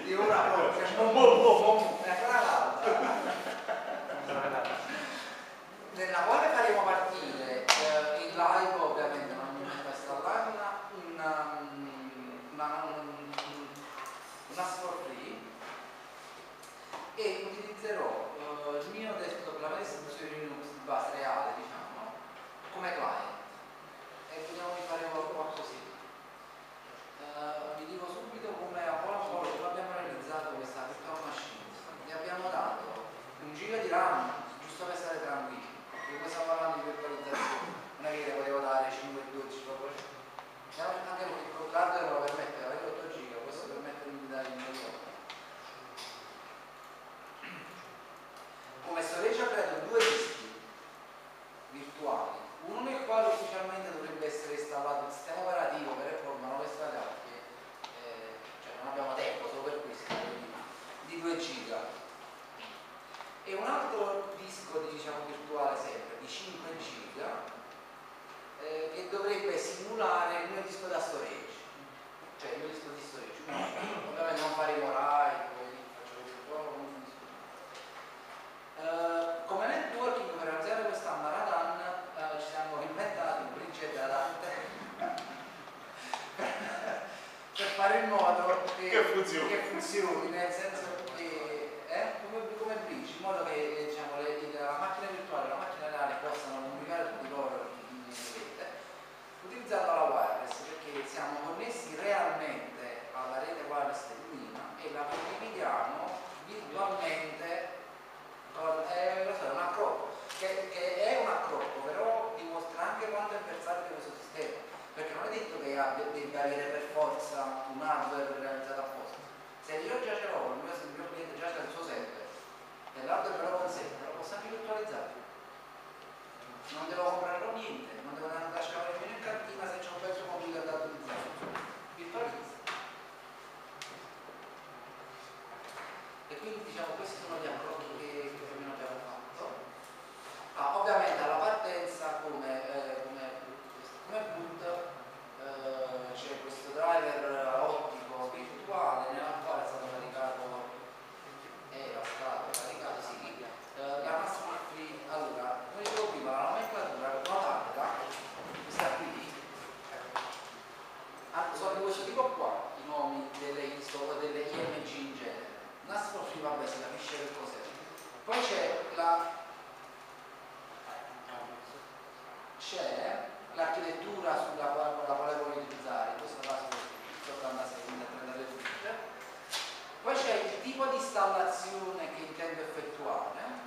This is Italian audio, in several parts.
di una propria, nella quale faremo partire in live, ovviamente non mi metto a installarla, una store free, e utilizzerò il mio desktop, la mia distribuzione Linux di base reale, diciamo, come client, e vediamo di fare qualcosì. Vi dico subito come a buon come abbiamo realizzato questa virtual machine. Gli abbiamo dato 1 giga di RAM, giusto per stare tranquilli, perché poi stiamo parlando di virtualizzazione, non è che le volevo dare 5 e 12 proprio, anche perché l'hardware me lo permette, avere 8 giga, questo permette di dare il mio. Come storage ha creato 2 dischi virtuali, uno nel quale ufficialmente dovrebbe essere installato il sistema operativo per e forma 9 strade perché cioè non abbiamo tempo solo per questo, di 2 giga, e un altro disco diciamo virtuale sempre di 5 giga che dovrebbe simulare il mio disco da storage, cioè il mio disco di storage. Ovviamente non faremo RAID, poi faccio virtuale. Come networking, per realizzare questa marathon ci siamo inventati un bridge adatte per fare in modo che funzioni, nel senso che come bridge, in modo che diciamo, la macchina virtuale e la macchina reale possano comunicare tutti loro in rete utilizzando la wireless, perché siamo connessi realmente alla rete wireless dell'UNIMA e la condividiamo virtualmente. È un accroppo, che è un accroppo, però dimostra anche quanto è versatile questo sistema, perché non è detto che debba avere per forza un hardware realizzato apposta. Se io già ce l'ho, il mio cliente già c'è il suo server e l'hardware me lo consente, lo posso anche virtualizzare, non devo comprare niente, non devo andare a scavare nemmeno in cantina se c'è un pezzo computer da utilizzare, virtualizza. E quindi diciamo questi sono gli approcci che più o meno abbiamo fatto. Ovviamente alla partenza come boot c'è questo driver ottico virtuale nella quale è stato caricato, la massima free. Allora, come dicevo prima, la nomenclatura notatela, questa qui, sono di questo tipo qua, i nomi delle ISO o delle IMG in genere. NAS free, vabbè, si capisce che cos'è. Poi c'è l'architettura sulla quale voglio utilizzare, in questo caso 86, 32 bit. Poi c'è il tipo di installazione che intendo effettuare.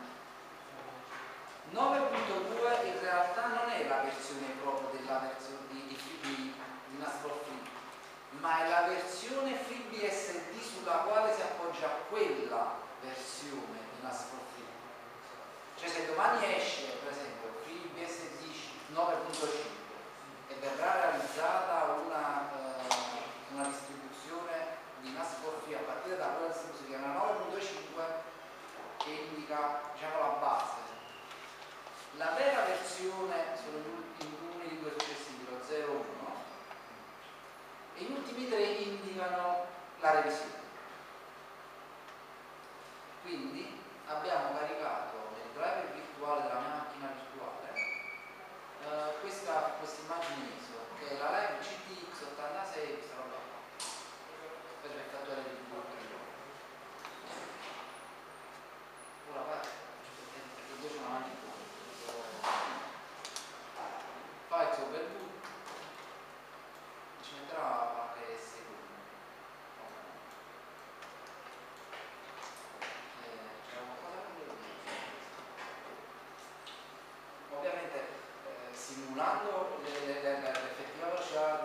9.2 in realtà non è la versione proprio della versione di NAS free, ma è la versione FreeBSD sulla quale si appoggia quella versione di NAS free. Cioè se domani esce per esempio FreeBSD 9.5 e verrà realizzata una distribuzione di NAS free a partire da quella distribuzione che è una 9.5 che indica diciamo la base. La vera versione sono gli ultimi 2 successivi, lo 0.1, e gli ultimi 3 indicano la revisione. Quindi abbiamo caricato nel driver virtuale della mia macchina virtuale questa immagine ISO che è la Live GTX 86, questa roba qua, per l'effettuare di ora vai, perché due sono avanti fai il overboot, ci metterà qualche secondo. Ovviamente simulando l'effettiva velocità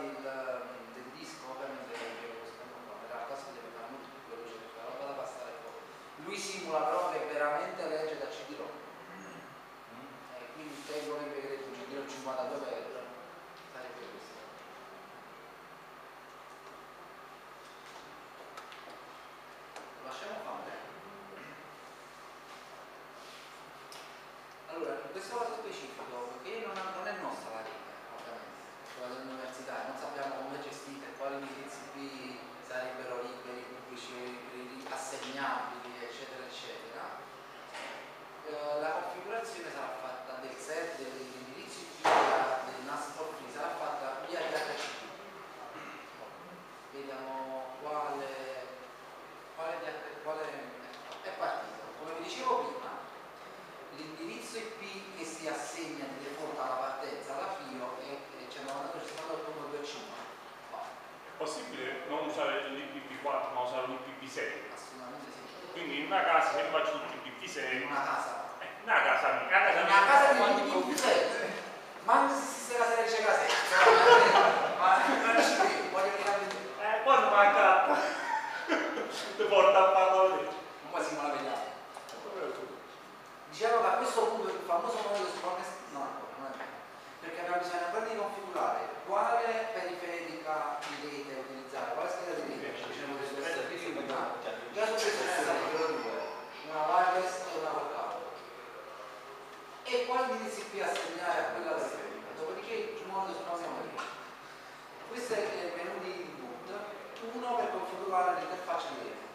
possibile non usare l'IPv4 ma usare l'IPv6? Assolutamente sì. Quindi in una casa, se io faccio l'IPv6, In una casa. una casa mia, Una casa di IPv6. Ma se si casa c'è casa. Ma non ci credo, voglio che la vedete. quando manca ti porta a parlare. Ma quasi non la vediamo. Diciamo che a questo punto il famoso modello si può perché abbiamo bisogno ancora di configurare quale periferica di rete utilizzare, quale scheda di rete, diciamo che deve essere più già su questo ne sarebbero due, una wireless e una col cavo, e quali indirizzi IP assegnare a quella periferica, dopodiché il modo si può lì. Questo è il menu di input, uno per configurare l'interfaccia di rete.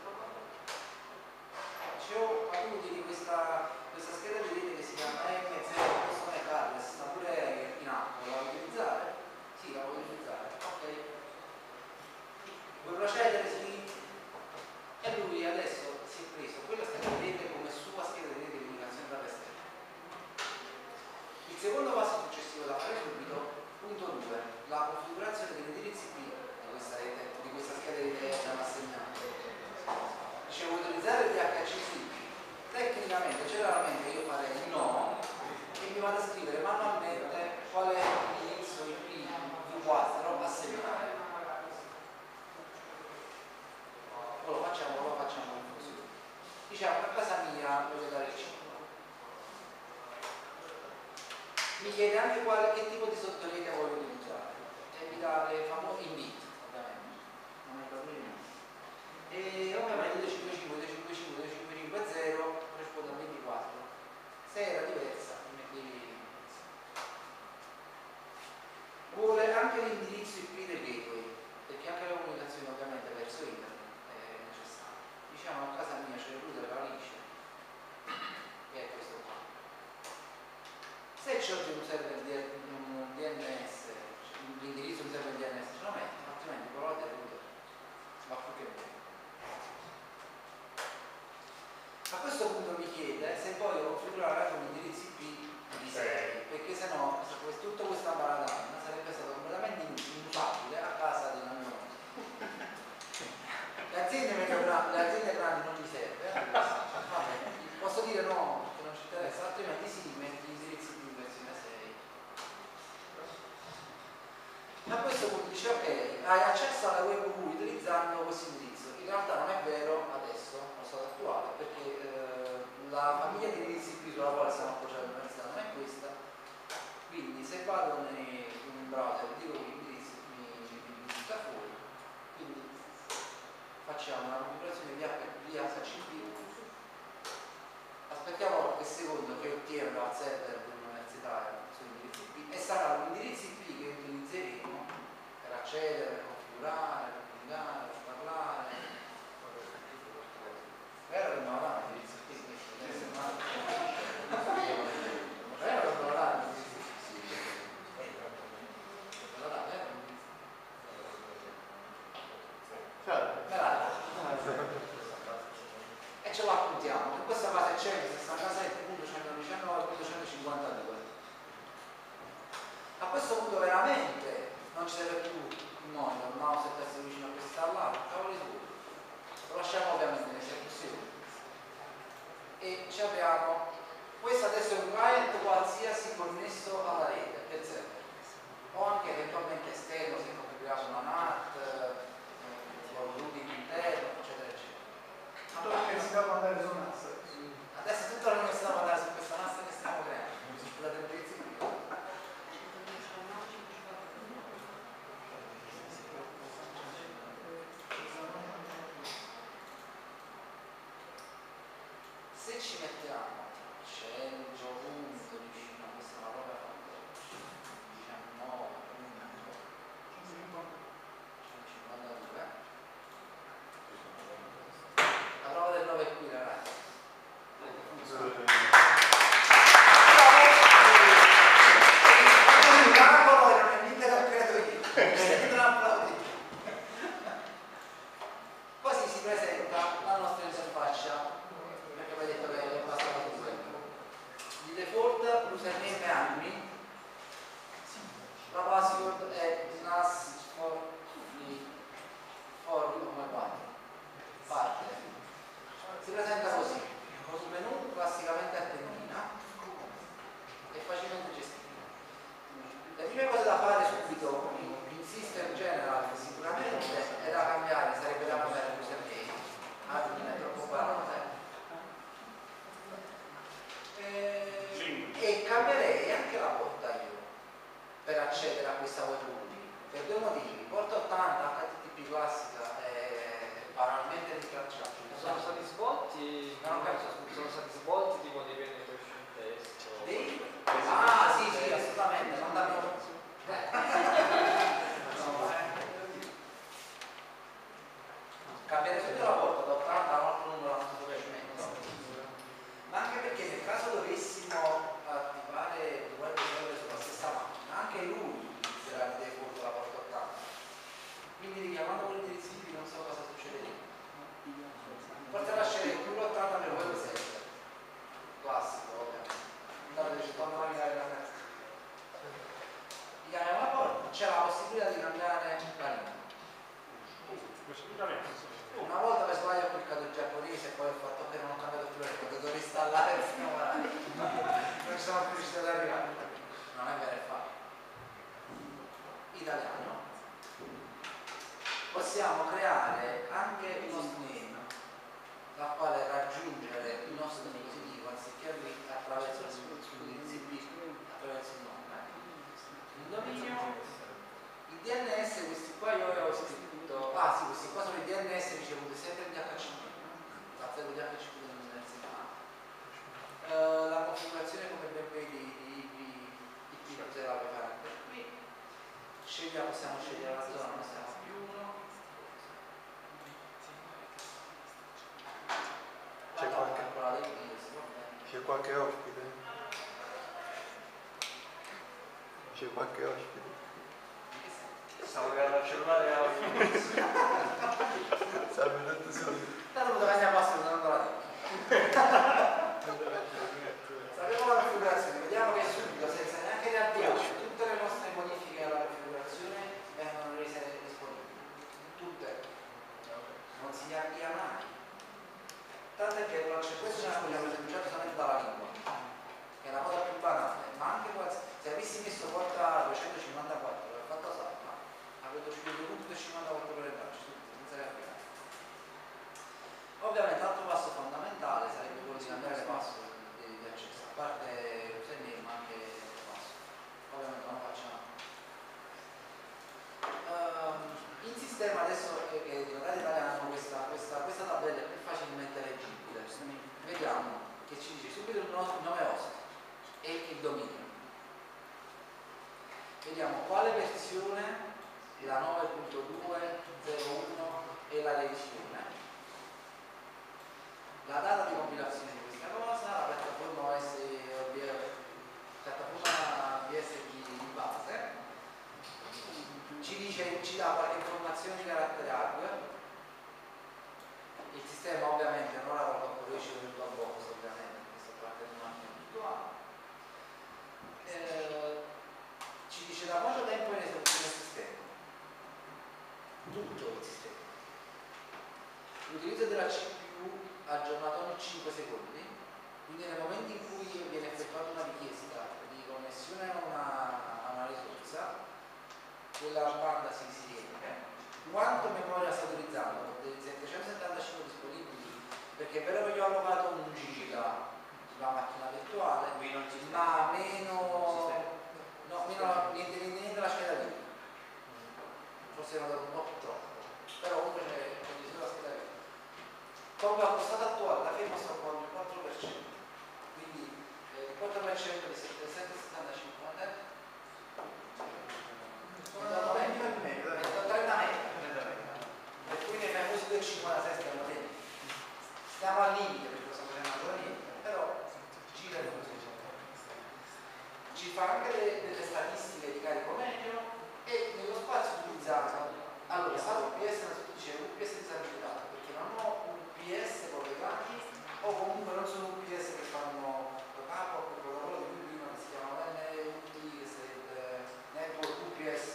Ho avuto di questa scheda di rete che si chiama M0 wireless, sta pure in atto, la vuoi utilizzare? Sì, la vuoi utilizzare, ok. Vuoi procedere? Sì. E lui adesso si è preso quella scheda di rete come sua scheda di rete di comunicazione da esterna. Il secondo passo successivo da fare subito, punto 2, la configurazione degli indirizzi IP di questa rete, di questa scheda di rete da assegnare. Dicevo, utilizzare il DHCP. Tecnicamente, generalmente io farei no e mi vado a scrivere manualmente qual è l'indirizzo IP V4 a segnare. Lo facciamo così. Diciamo che a casa mia voglio dare il 5. Mi chiede anche che tipo di sottorete voglio utilizzare. E mi dà le famose in bit, ovviamente. Non è problema. E ovviamente 255 corrisponde a 24. Se era diversa, mettevi. Vuole anche l'indirizzo IP del gateway, perché anche la comunicazione ovviamente verso internet è necessaria. Diciamo a casa mia c'è il router Alice, che è questo qua. Se c'è oggi un server un DNS, l'indirizzo di un server DNS ce lo metti, altrimenti provate il router. Va più che bene. A questo punto mi chiede se voglio configurare un indirizzo IP di 6, perché se no tutta questa baradana sarebbe stato completamente inusabile a casa di un amico. Le aziende grandi non gli serve, vabbè, posso dire no, che non ci interessa, altrimenti sì, metti gli indirizzi IP in versione 6. A questo punto dice ok, hai accesso alla web URL utilizzando questo indirizzo. In realtà non è vero adesso, allo stato attuale, perché la famiglia di indirizzi IP sulla quale stiamo appoggiando l'università non è questa, quindi se vado in un browser e dico che l'indirizzo mi sta fuori, quindi facciamo una configurazione di HCP, aspettiamo qualche secondo che ottiene dal server dell'università sull'indirizzo IP e sarà l'indirizzo IP che utilizzeremo per accedere, per configurare, per comunicare, per parlare. Vero che non ha l'indirizzo IP questo? Deve essere vero che non ha l'indirizzo IP? Me lo dà, vero? Me la dà. E ce lo appuntiamo, che questa base c'è 67.119.152. A questo punto veramente non ci serve più il monitor, il mouse e il tasto vicino a questa là, cavoli suoi. Lo lasciamo ovviamente nei servizi e ci apriamo. Questo adesso è un client qualsiasi connesso alla rete del server o anche eventualmente esterno se configurato una NAT o un routing interno, eccetera eccetera. L'università può andare su NAS. Adesso tutta l'università può andare su questa NAS che stiamo creando. Scusate il prezzo. Se ci mettiamo 100 punto vicino a questa è una roba 19 152, la prova del 9 è qui ragazzi. Così si presenta la nostra interfaccia, perché vi ho detto che è passata tutto il tempo. Di default l'username è admin, la password è NAS for cambiare subito la porta da 80 a un altro numero a questo piacimento, ma anche perché nel caso dovessimo attivare il web server sulla stessa macchina, anche lui utilizzerà il default la porta 80, quindi richiamando quell'indirizzo IP non so cosa succederà. Forse lascerei più l'80 per web server classico, ovviamente. Andate cercando di cambiare la testa. Chiamiamo la porta, c'è la possibilità di cambiare la lingua. Una volta per sbaglio ho cliccato il giapponese e poi ho fatto che non ho cambiato più le cose, devo reinstallare il numerale. Non ci sono più riuscito ad arrivare. Non è vero e fatto. Italiano. Possiamo creare anche uno name dal quale raggiungere il nostro dispositivo anziché attraverso l'utilizzo IP, attraverso il nome. Il dominio. Il DNS, questi qua io avevo scritto, sì, questi qua sono i DNS ricevuti sempre in DHCP, parte di DHCP dell'università. La configurazione come ben vedi di IP se la puoi fare anche qui. Possiamo scegliere la zona, non siamo più uno. C'è qualche ospite? C'è qualche ospite? Stavo guardando il cellulare a Salve tutti soli. Tanto dove andiamo a non la sappiamo la configurazione, vediamo che subito, senza neanche riavviare, tutte le nostre modifiche alla configurazione vengono rese disponibili. Tutte. Non si riavvia mai. Tanto è che questo ce l'abbiamo eseguito solamente dalla lingua, che è la cosa più banale, ma anche se avessi messo porta 254 l'ho fatto salva, avevo scelto 254 per entrarci subito, senza riavviare. Ovviamente l'altro passo fondamentale sarebbe quello di cambiare le password di accesso, a parte username ma anche le password. Ovviamente non lo facciamo. In sistema adesso che i locali italiani hanno questa tabella è più facilmente leggibile. Vediamo che ci dice subito il nome host e il dominio. Vediamo quale versione, la 9.2.01 e la revisione. La data di compilazione di questa cosa, la piattaforma BSG di base, ci dà qualche informazione di carattere hardware. Il sistema ovviamente non ora con corporation virtual box, ovviamente, questo parte di una macchina virtuale. Ci dice da quanto tempo è in esecuzione il sistema. Tutto il sistema. L'utilizzo della CPU aggiornato ogni 5 secondi, quindi nel momento in cui viene effettuata una richiesta di connessione a una risorsa, quella banda si riempie. Quanto memoria sta utilizzando? Dei 775 disponibili, perché è vero che io ho allocato un giga sulla macchina virtuale, ma niente della scheda video. Forse era dato un po' più troppo, però comunque c'è la scheda video. Come allo stato attuale la firma sta occupando il 4%, quindi il 4% di 775 sono 30 metri, per cui ne fai così del 56 stiamo bene. Stiamo al limite per questo non ancora niente, però gira così. Ci fa anche delle statistiche di carico medio e nello spazio utilizzato. Allora, stato UPS, dicevo UPS disabilitato, perché non ho un UPS collegati o comunque non sono UPS che fanno lo capo o quello di cui prima che si chiama NUT, che sarebbe Network UPS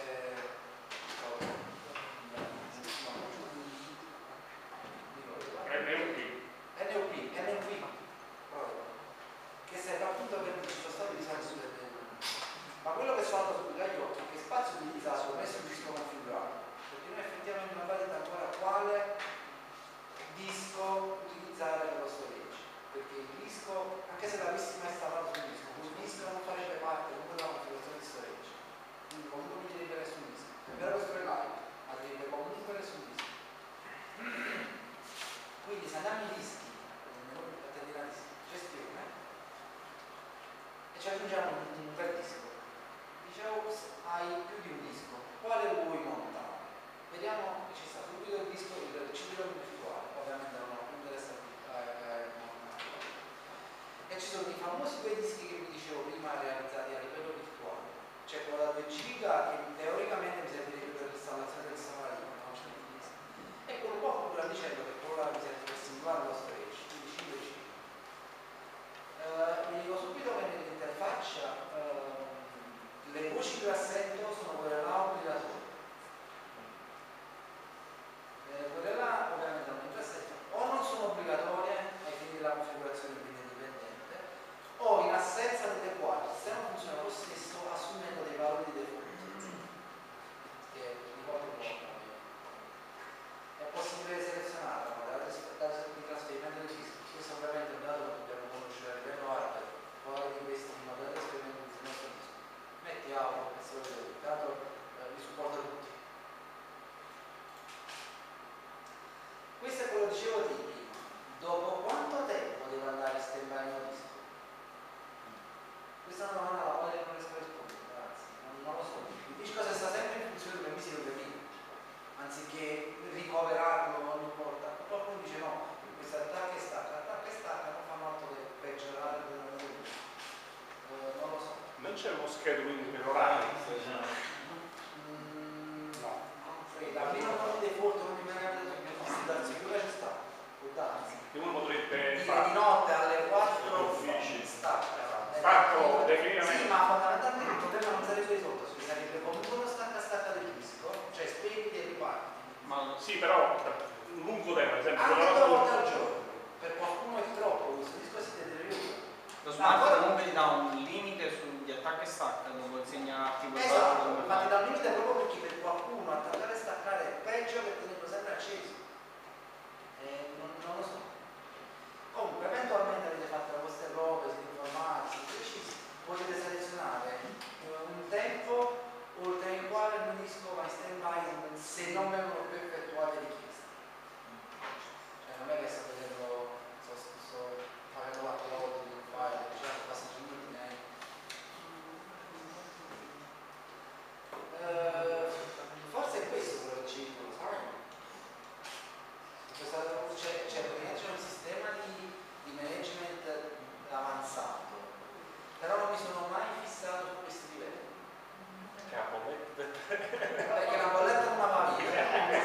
NUP che serve appunto per il stato di disagio ma quello che sto andando subito agli occhi è che spazio utilizzato non è sul disco configurato, perché noi effettivamente dicevo di prima, dopo quanto tempo deve andare in stand-by il mio disco? Questa è una domanda alla quale non riesco a rispondere, ragazzi, non lo so. Il disco se sta sempre in funzione 2 mesi lo capito, anziché ricoverarlo ogni volta. Qualcuno dice no, questa attacca e stacca non fanno altro che peggiorare non lo so. Non c'è uno scheduling per orari? No, non credo. Almeno con il default non mi è mai capitato che la sicura ci sta. Può darsi. Che uno potrebbe Di fare notte alle 4 uffici. stacca. definitivamente. Sì, ma fondamentalmente il problema non sarebbe risolto, sarebbe comunque uno stacca del disco, cioè spegni e riparti. Ma sì, però lungo tempo, ad esempio, Anche con 2 la volte al giorno. Per qualcuno è troppo, questo disco si deteriora. Lo smart comunque ti dà un limite sugli attacca e stacca, non può insegnarti Esatto, infatti dà un limite proprio perché per qualcuno attaccare e staccare è peggio che tenerlo sempre acceso. Non lo so. Comunque eventualmente avete fatto le vostre prove, siete informati, siete decisi, potete selezionare un tempo oltre il quale il mio disco va in stand-by se non vengono più effettuate richieste. Cioè non è che sto vedendo, sto facendo l'upload di un file, diciamo quasi 5 minuti. Forse è questo quello che ci dicono, sai? C'è un sistema di management avanzato, però non mi sono mai fissato su questi livelli. Perché una bolletta non va via.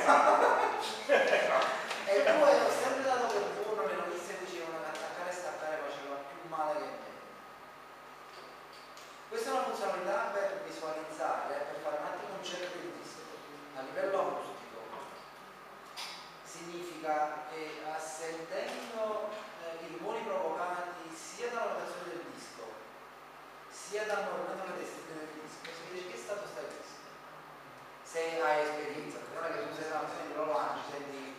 E poi ho sempre dato per buono le notizie che dicevano che attaccare e staccare faceva più male che bene. Questa è una funzionalità per visualizzare, per fare un attimo un check del disco a livello acustico. Significa che sentendo i rumori provocati sia dalla rotazione del disco sia dal movimento delle testiere del disco si vede che stato sta il disco. Se hai esperienza, non è che tu sei una persona di Roland, senti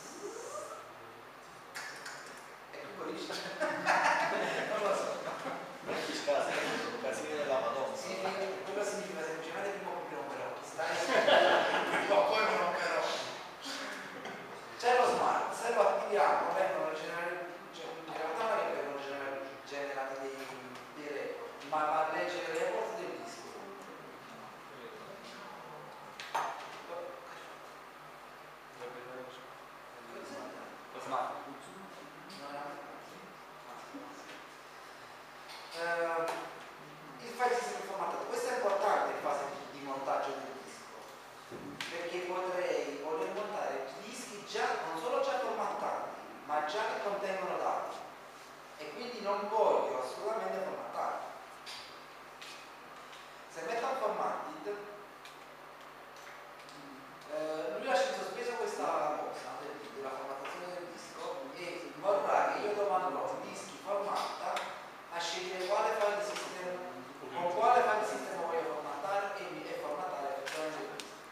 e tu capisci? Non lo so. Casini della Madonna. Quello significa semplicemente prima comprare un però. Stai no, poi non però. C'è lo smart, se lo attiviamo vengono generati, cioè in realtà non è che vengono generati dei report, ma va a leggere le report del disco. lo smart. Il file system formattato, questo è importante in fase di montaggio del disco, perché potrei voler montare dischi già, non solo già formattati, ma già che contengono dati, e quindi non voglio assolutamente formattarli. Se metto un formatted, lui lascia in sospeso questa cosa della formattazione del disco e vorrà che io domando dischi formatta a scegliere quale file system con quale file system voglio formattare e formattare effettivamente il disco.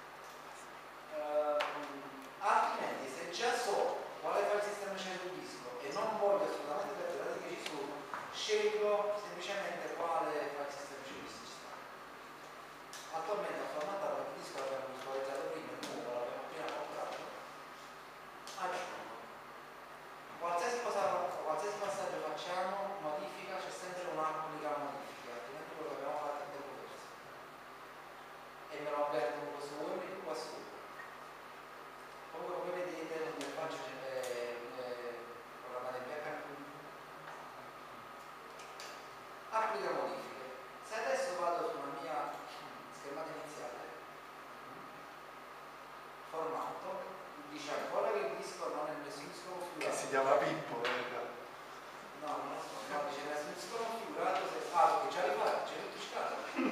Altrimenti se già so quale file system c'è sul disco e non voglio assolutamente per i dati che ci sono, scelgo semplicemente quale file system ci sta. Attualmente ho formattato il disco, l'abbiamo visualizzato prima, il nuovo l'abbiamo appena comprato. Qualsiasi passaggio facciamo, modifica, c'è sempre un'applica modifica, altrimenti quello che abbiamo fatto è tempo perso. E me lo avverto con questo web più qua sopra. Comunque come vedete l'interfaccia c'è programmata in PHP. Applica modifiche. Se adesso vado sulla mia schermata iniziale, formato, dice ancora che il disco non è nessun disco configurato. Che si chiama Pippo, No, non lo so, no, dice nessun disco configurato se fa, che già li fa, c'è tutto scato.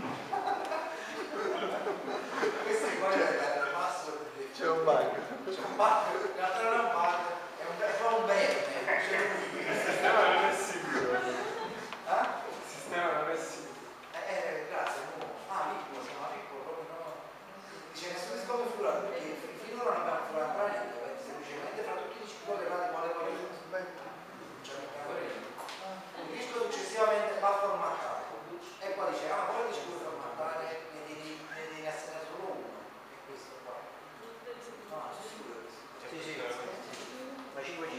Questo è poi è password. c'è un bug. C'è un bug, in realtà non è un bug, è un bene. Il sistema non è sicuro. Il sistema non è sicuro. Grazie, Pippo, si chiama Pippo, proprio no. Dice nessun disco configurato perché finora non abbiamo configurato niente, semplicemente fra tutti i dischi collegati quale voglio. Il disco successivamente va formattato e qua dice quale disco vuoi formattare ne devi assegnare solo uno, e questo qua. No, sono sicuro di questo. Sì.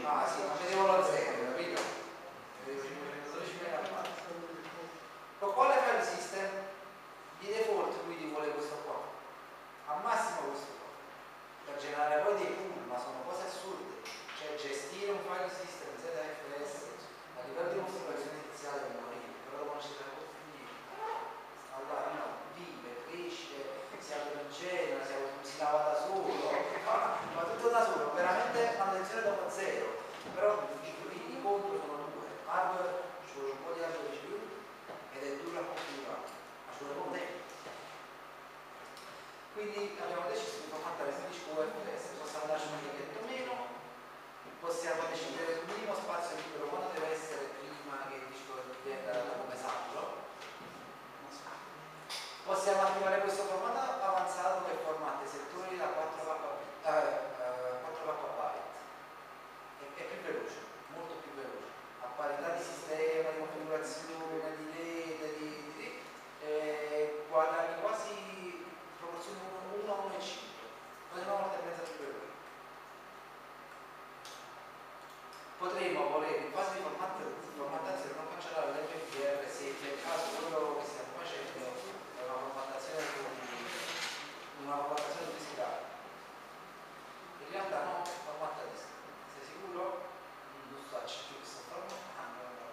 Ah sì, ma vedevo lo zero, capito? Vedevo 512 megabyte. Con quale file system? Di default quindi vuole questo qua. Al massimo questo qua. Per generare poi dei pool, ma sono cose assurde. Cioè gestire un file system ZFS a livello di configurazione iniziale è morire, però dopo non ci sarà finire. Allora no, vive, cresce, si autogenera, si lava da solo, ma tutto da solo, veramente manutenzione dopo zero. Però i contro sono due. Hardware, ci vuole un po' di hardware di più ed è dura a configurare, ma ci vuole poco tempo. Quindi abbiamo deciso di formattare il disco UFS, possiamo darci un etichetta meno, possiamo decidere sul minimo spazio libero quando deve essere prima che il disco venga come saturo. Possiamo attivare questo formato avanzato che formata i settori da 4 KB. È più veloce, molto più veloce, a parità di sistema, di configurazione, di rete, guadagni quasi proporzione 1 a 1,5, quasi una volta e mezza più veloce. Potremmo volere in fase di formattazione non cancellare l'MPR se per caso quello che stiamo facendo è una formattazione digitale. In realtà no, formatta disco. Sei sicuro? Non so, che sto formattando.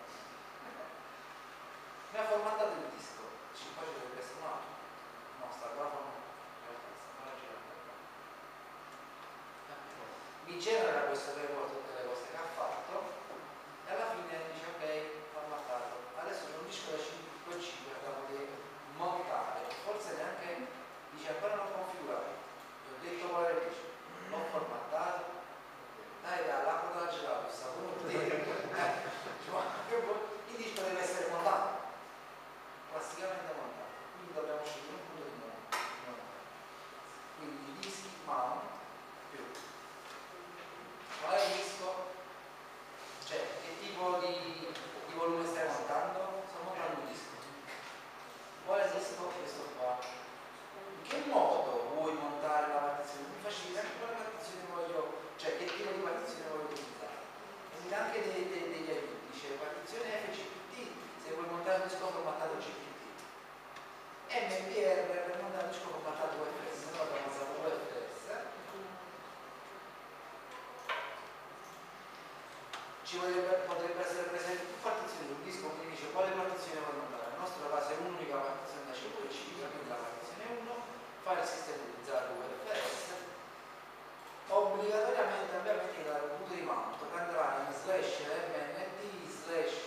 Mi ha formattato il disco, poi ci dovrebbe essere un altro. No, sta qua mi genera questo report tutte le cose che ha fatto e alla fine dice ok, formattato. Adesso c'è un disco da 5.5 da poter montare, forse neanche dice ancora non configurato. Gli ho detto quale dice, non formattato, dai l'acqua della gelato, sta pure il disco deve essere montato, plasticamente montato, quindi dobbiamo scegliere un punto di montaggio. Quindi i dischi mount più qual è il disco? Cioè, che tipo di volume stai montando? Sto montando un disco. Qual è il disco? Questo qua. In che modo vuoi montare la partizione? Mi faccio dire anche quale partizione voglio, cioè che tipo di partizione voglio utilizzare. E mi dà anche degli aiuti. Dice partizione FCPT se vuoi montare un disco formattato GPT. MPR per montare un disco formattato UFS, no, abbiamo usato UFS. Potrebbe essere presente più partizioni sul disco, quindi dice quale partizione vuoi montare. Nel nostro caso è un'unica partizione da 5 e 5, quindi la partizione 1, file system utilizzato UFS, obbligatoriamente ovviamente dare un punto di mount che andrà in slash mnt slash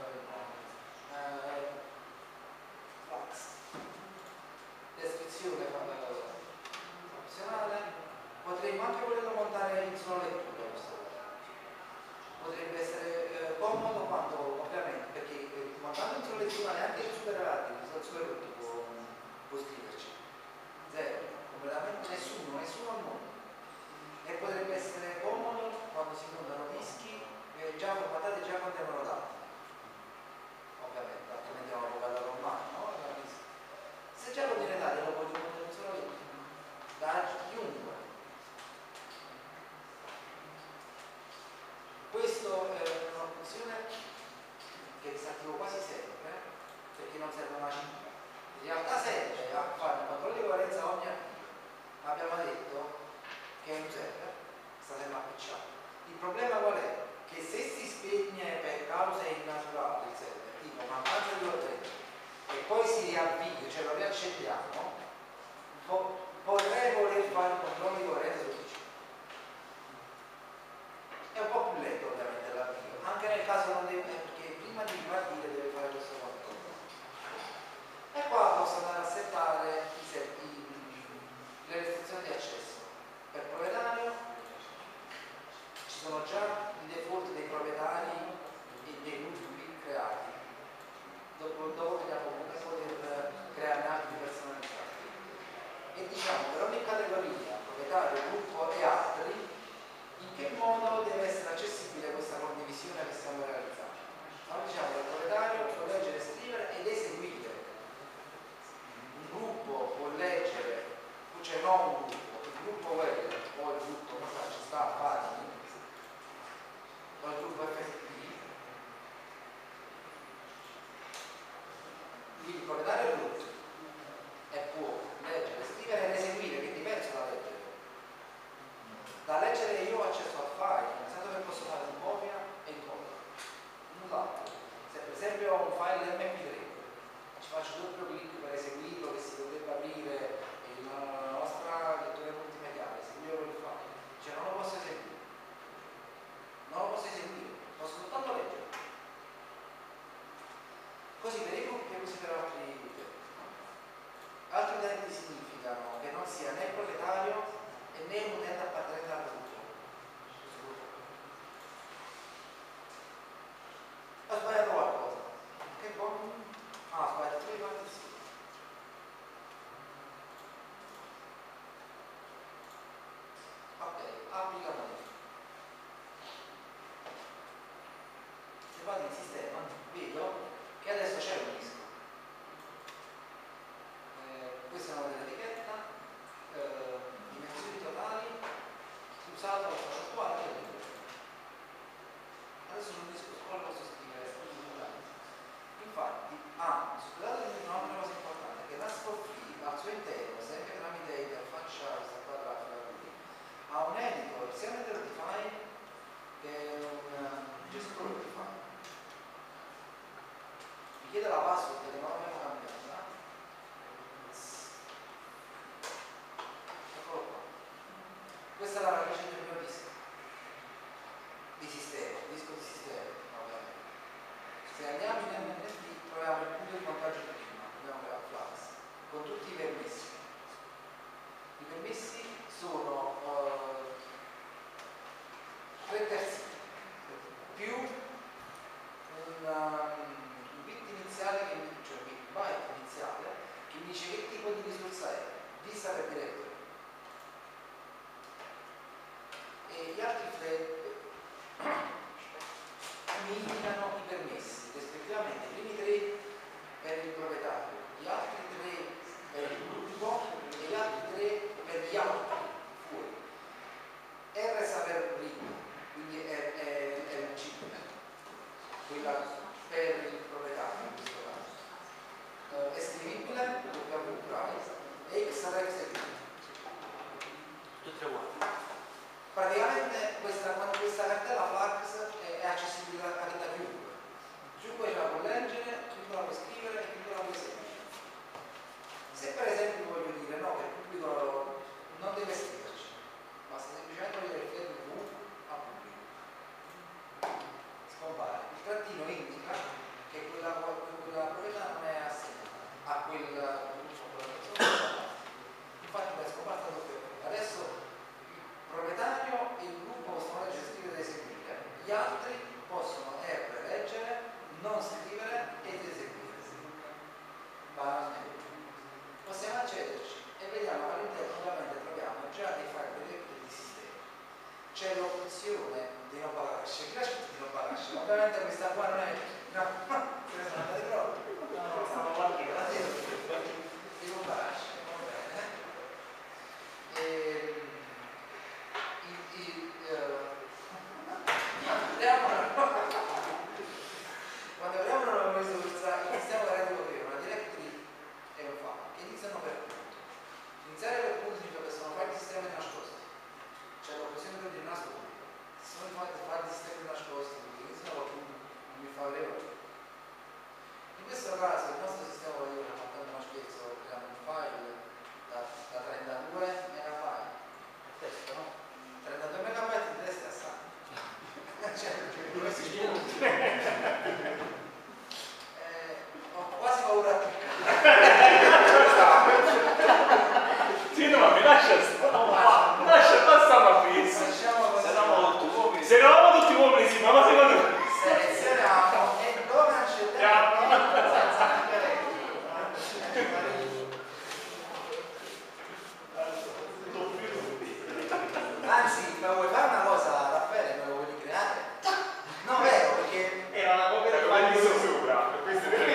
flux, descrizione opzionale. Potremmo anche volerlo montare in sola lettura. Potrebbe essere comodo quando ovviamente, perché montando in sola lettura neanche il super relativo, il super può scriverci. Zero, completamente nessuno al mondo. E potrebbe essere comodo quando si montano dischi già formattati, già contengono dati. Ovviamente, altrimenti è una bocata normale, no? Se già contiene dati lo voglio montare in sola lettura, da chiunque. Questo è una funzione che disattivo quasi sempre perché non serve una cifra. In realtà serve a fare un controllo di coerenza ogni avvio. Abbiamo detto che non serve, sta sempre appicciato. Il problema qual è? Che se si spegne per cause innaturali il server, tipo mancanza di corrente, e poi si riavvia, cioè lo riaccendiamo, potrei voler fare un controllo di coerenza sul PC. È un po' più lento ovviamente l'avvio, anche nel caso non deve, perché prima di ripartire deve fare questo controllo. E qua posso andare a settare le restrizioni di accesso. Per proprietario ci sono già i default dei proprietari e dei gruppi creati. Dopo vediamo come poter creare altri personalizzati. E diciamo per ogni categoria, proprietario, gruppo e altri, in che modo deve essere accessibile questa condivisione che stiamo realizzando. Allora diciamo che il proprietario può leggere, scrivere ed eseguire. Un gruppo può leggere, cioè non un gruppo, il gruppo web o il gruppo, non so, ci sta a fare, file MP3, ci faccio doppio clic per eseguirlo, che si dovrebbe aprire la nostra lettura multimediale, eseguire quel file, cioè non lo posso eseguire, posso soltanto leggere. Così per i gruppi e così per altri utenti. Altri utenti significano che non sia né proprietario e né un utente appartenente al gruppo. Ho sbagliato qualcosa. Che buono? Ah, ho sbagliato due parti sì. Ok, applica modifica. Se vado in sistema, vedo che adesso c'è un disco. Questa è una dell'etichetta, dimensioni totali, usato la cosa attuale e adesso sul disco su quale posso scrivere. Infatti, scusate un'altra cosa importante, che Rascoffi al suo interno, sempre tramite interfaccia questa qua grafica qui, ha un editor sia un editor di file che un gestore di file. Mi chiede la password che non abbiamo cambiata. Eccolo qua. Questa è la radice del mio disco di sistema, disco di sistema, ovviamente. Se andiamo in MNT troviamo il punto di montaggio prima, abbiamo la class, con tutti i permessi. I permessi sono 3 terzi più un bit iniziale, cioè un byte iniziale, che mi dice che tipo di risorsa è, vista per diretto. E gli altri flag mi indicano i permessi, rispettivamente i primi 3 per il proprietario, gli altri 3 per il gruppo e gli altri 3 per gli altri fuori. R sta per read, quindi è un chip, quella per il proprietario in questo caso. È scrivibile, dobbiamo culturale, e sarà eseguibile. Tutte uguali. Praticamente questa cartella Flax è accessibile anche da chiunque. Chiunque la può leggere, chiunque la può scrivere e chiunque la può eseguire. Se per esempio voglio dire no, che il pubblico non deve scriverci, basta semplicemente vedere il file V a pubblico. Scompare. Il trattino indica che quella proprietà non è assegnata a quel gruppo, infatti è scomparsa doppia. Adesso proprietario e il gruppo possono leggere, scrivere ed eseguire, gli altri possono leggere, non scrivere ed eseguire. Possiamo accederci e vediamo all'interno ovviamente troviamo già dei file diretti di sistema. C'è l'opzione di non bagasce, grazie di non bagasce, ovviamente questa qua non è questa è andata proprio. No, stiamo guardando di non bagasce, va bene. Quando apriamo una nuova risorsa, iniziamo da rete potere, una directory è un file che iniziano per punto. Iniziare per punto significa che sono file di sistema nascosti, cioè l'occasione per dire nascosto. Se sono file di sistema nascosti, quindi iniziano per punto, non mi fa vedere. In questo caso il nostro sistema vuol dire, facendo uno scherzo, creiamo un file da 32 megabyte. Testo, no? 32 megabyte di testo è assai. Ho quasi paura a Sì, no, ma mi lascia stare. Lascia passare una pizza. Se eravamo tutti uomini, sì, ma secondo me. selezioniamo e dove non c'è tempo senza neanche anzi, ma vuoi fare una cosa, Raffaele, me lo vuoi ricreare? No, vero, perché Era una copia di Quelli sono sopra. Questo è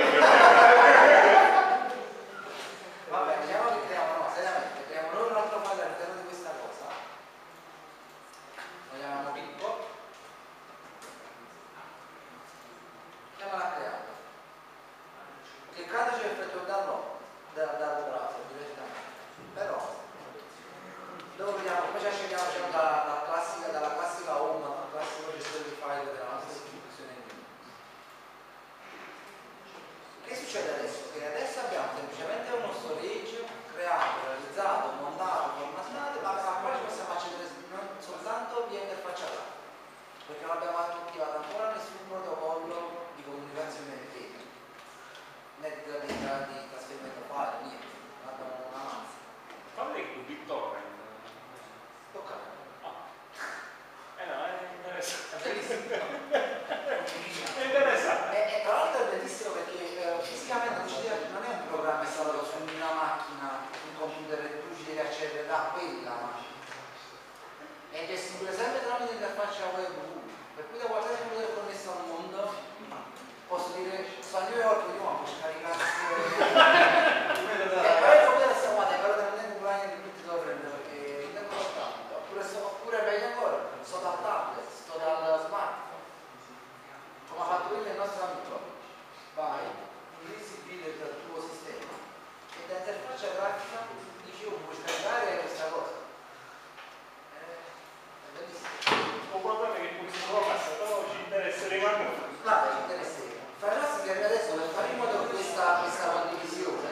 vabbè, diciamo che creiamo, no, seriamente, creiamo noi un altro file all'interno di questa cosa. Lo chiamiamo Pippo. perché non abbiamo attivato ancora nessun protocollo di comunicazione di rete, né di trasferimento file, niente, non abbiamo una mazza. Qual è il BitTorrent? Tocca a me. No, è interessante. È bellissimo. È interessante. E tra l'altro è bellissimo perché fisicamente non è un programma installato su una macchina, un computer e tu ci devi accedere da quella macchina. È gestibile sempre tramite l'interfaccia web, per cui da qualsiasi computer connesso al mondo posso dire sto a New York, io ma posso scaricare e poi il computer sta guardando, però dipendente un line di tutti devo prendere perché intendo lo tablet, oppure meglio ancora, sto dal tablet, sto dal smartphone, come ha fatto il nostro amico. Vai, utilizzi il video del tuo sistema e da interfaccia grafica dici io puoi scaricare questa cosa. È bellissimo. Un problema che funziona basta, però ci interessa rimanere. Vabbè, interessante. Farà che adesso per fare in modo che questa condivisione,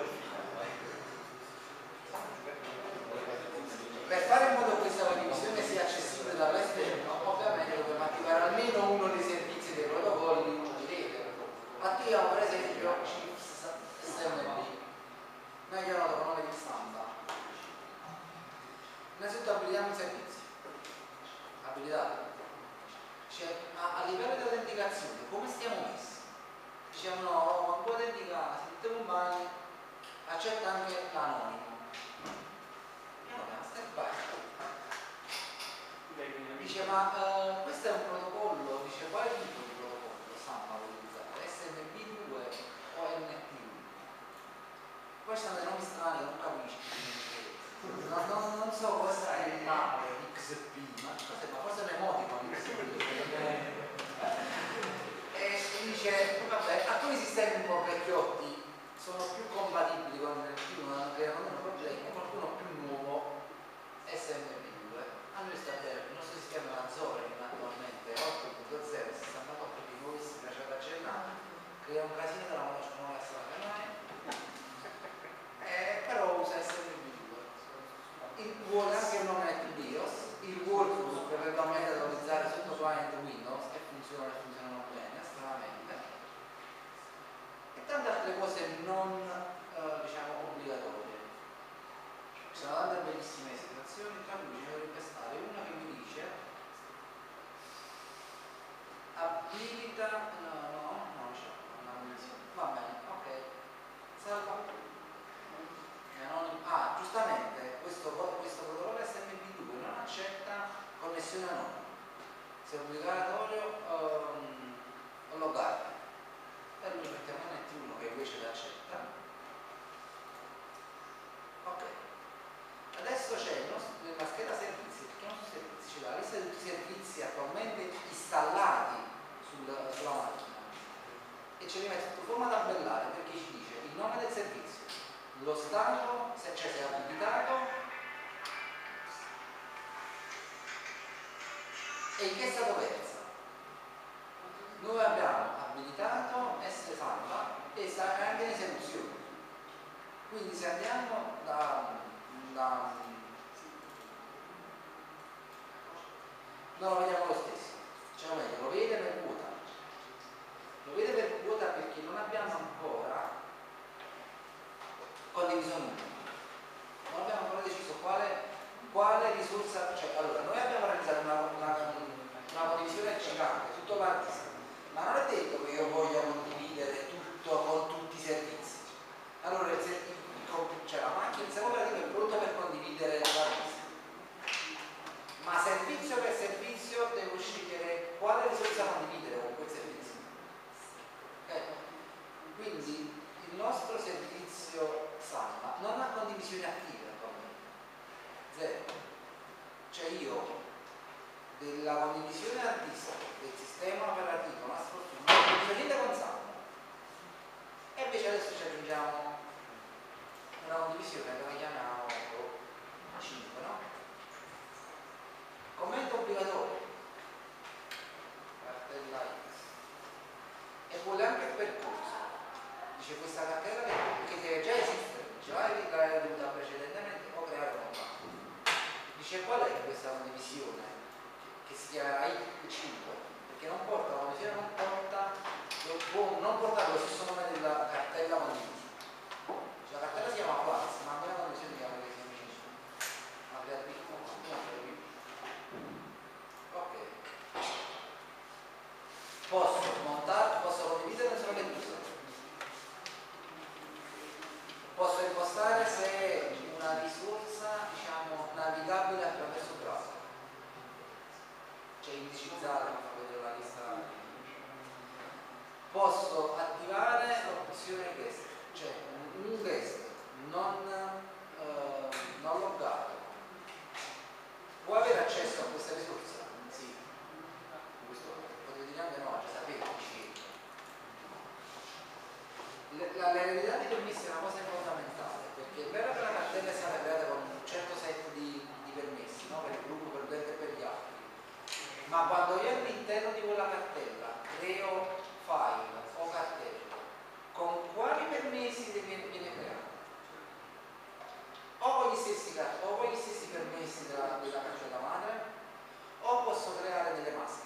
per fare in modo che questa condivisione sia accessibile dall'esterno, ovviamente dobbiamo attivare almeno uno dei servizi dei protocolli di rete. Attiviamo per esempio CIFS SMB, meglio noto con nome di stampa. Innanzitutto abilitiamo il servizio, abilitato. Cioè, a livello di autenticazione, come stiamo messi? Diciamo no, ma può autenticare, se tutte compagni, accetta anche l'anonimo. Piano piano, step by step. Dice, ma questo è un protocollo, dice, quale tipo di protocollo Samba vuole utilizzare? SMB2 o NT1? Poi ci sono dei nomi strani, non capisci. Non so cosa è il nome XP, ma forse è un emoticon XP. E dice, vabbè, alcuni sistemi un po' vecchiotti sono più compatibili con il NT1, non creano meno problemi, qualcuno più nuovo SMB2. A noi sta bene, il nostro sistema Azure attualmente 8.0 68 di nuovissimi lasciati accennare, crea un casino della conoscono la strada però usa SMB2. Vuole anche un nome BIOS, il workbook per eventualmente da utilizzare sotto client Windows e funzionano bene, stranamente, e tante altre cose non diciamo obbligatorie. Ci sono tante bellissime situazioni, tra cui ce ne dovrebbe stare una che mi dice abilita, non c'è una condizione, va bene, ok, salva. Giustamente questo protocollo SMB2 non accetta connessione anonima, se è obbligatorio logare, e lui mettiamo un NT1 che invece l'accetta. Ok, adesso c'è nella scheda servizi, perché non sono servizi, c'è la lista di tutti i servizi attualmente installati sulla macchina e ce li mette sotto forma tabellare perché ci dice il nome del servizio, lo stato, se è abilitato e in che stato versa. Noi abbiamo abilitato S Samba e sta anche in esecuzione. Quindi se andiamo non lo vediamo lo stesso, cioè meglio, lo vede per quota. Lo vede per quota perché non abbiamo ancora condivisione, non abbiamo ancora deciso quale risorsa, cioè allora noi abbiamo realizzato una condivisione gigante, tutto l'hard disk, ma non è detto che io voglia condividere tutto con tutti i servizi. Allora cioè la macchina, il sistema operativo è pronto per condividere l'hard disk, ma servizio per servizio devo scegliere quale risorsa condividere con quel servizio. Quindi il nostro servizio Samba non ha condivisioni attive attualmente, zero. Cioè io della condivisione hard disk del sistema operativo non ho niente con Samba, e invece adesso ci aggiungiamo una condivisione che la chiamiamo 5, no? Commento obbligatorio, cartella X, e vuole anche il percorso. Dice questa cartella che deve già esistere, già l'hai dovuta precedentemente o creare una nuova. Dice qual è questa condivisione che si chiamerà IP5, perché non porta, la condivisione non porta lo stesso nome della cartella condivisa. Cioè, la cartella si chiama Plus, ma non è la condivisione che chiama che si amici. Ma per ok. Posso condividere solo le due. Posso impostare se è una risorsa, diciamo, navigabile attraverso il browser. Cioè indicizzata, mi fa vedere la lista. Posso attivare l'opzione guest, cioè un guest non loggato può avere accesso a questa risorsa? Sì. Questo potete dire anche no, già sapete l'eredità di permessi è una cosa fondamentale, perché è vero che la cartella è stata creata con un certo set di permessi, no? Per il gruppo, per l'utente e per gli altri, ma quando io all'interno di quella cartella creo file o cartelle, con quali permessi viene creato? O con gli stessi permessi della cartella madre, o posso creare delle maschere.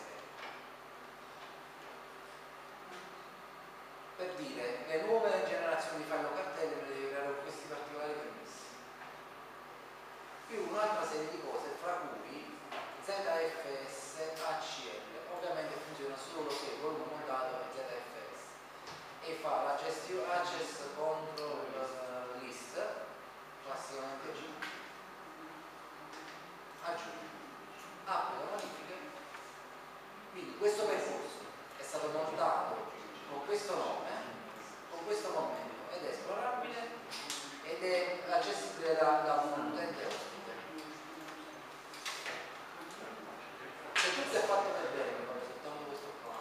Per dire, le nuove generazioni di file o cartelle me le devo creare con questi particolari permessi. Più un'altra serie di cose, fra cui ZFS ACL, ovviamente funziona solo se il volume montato è ZFS e fa la gestione access control list, classicamente G, aggiungi, applica modifiche. Quindi questo percorso è stato montato con questo nome, con questo commento, ed è esplorabile ed è accessibile da un utente ospite. Se tutto è fatto per bene, come soltanto questo qua,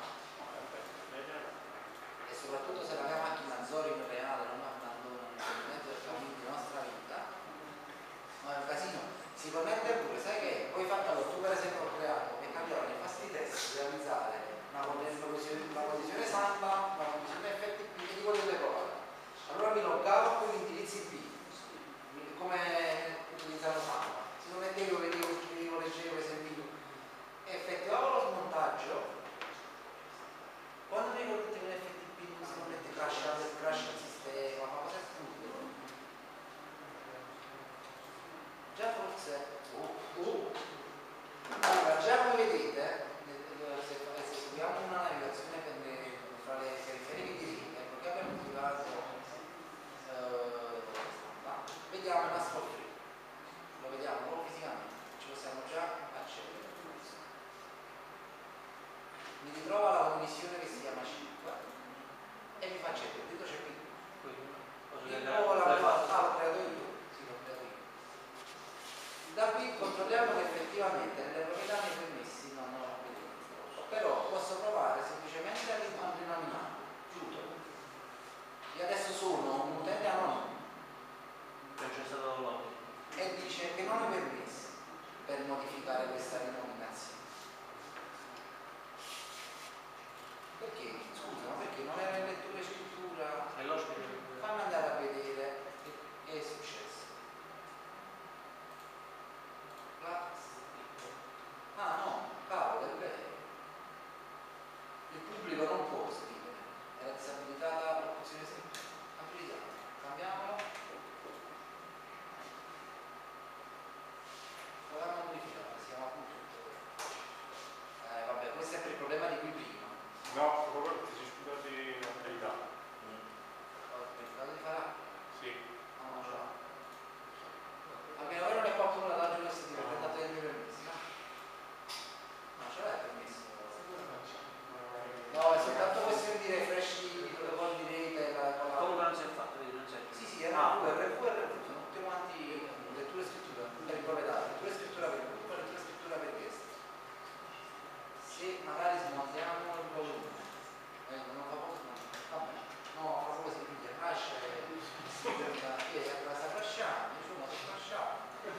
e soprattutto se la mia macchina Zorin reale non abbandona nel mezzo del cammino di nostra vita, ma è un casino, si connette pure, sai che poi fatto tu per esempio ho creato e cambiare i fasti test, realizzare una condivisione samba, una condivisione FTP e dico delle cose. Allora mi loggavo con gli indirizzi B, come utilizzano samba. Se non mettevo, vedevo, scrivevo, leggevo, sentivo. E effettuavo lo smontaggio. Quando mi ricordo che l'FTP non si mette crash il sistema, ma cosa è stupido? Già forse. Allora, già voi vedete, se seguiamo una navigazione fra le periferiche di riga, perché abbiamo attivato vediamo il nastro free, lo vediamo proprio fisicamente, ci possiamo già accedere. Mi ritrova la commissione che si chiama 5 e mi fa accedere, dito c'è qui. L'ho creato io. Sì, l'ho creato io. Da qui controlliamo che effettivamente nelle proprietà dei permessi non ho vedere, però posso provare semplicemente a rinominare, giusto? Io adesso sono un utente anonimo e dice che non ho permessi per modificare questa rinominazione. Perché? Scusa, ma perché non era in lettura e scrittura? Fammi andare a vedere che è successo. Ah no, cavolo, è vero. Il pubblico non può scrivere, era disabilitata l'opzione semplice. Abilitata, cambiamolo. Proviamo a modificare, siamo a punto. Vabbè, questo è per il problema di qui prima. No, proprio ti sei scusati la verità. Ho pensato di fare? Sì. No, non ce l'ho. Almeno ora non è qualcuno da dare questo tipo, per dato dei permessi, no? No, ce l'hai il permesso? No, è soltanto questione di refresh di protocolli di rete. Comunque non si è fatto, non c'è. Sì, RV, sono tutti quanti lettura e scrittura per il proprietario, lettura e scrittura per il gruppo, lettura e scrittura per il guest. Se magari smontiamo il volume, non fa poco, vabbè, no, fa poco si piglia, crash sta crashando, insomma, sto crashando.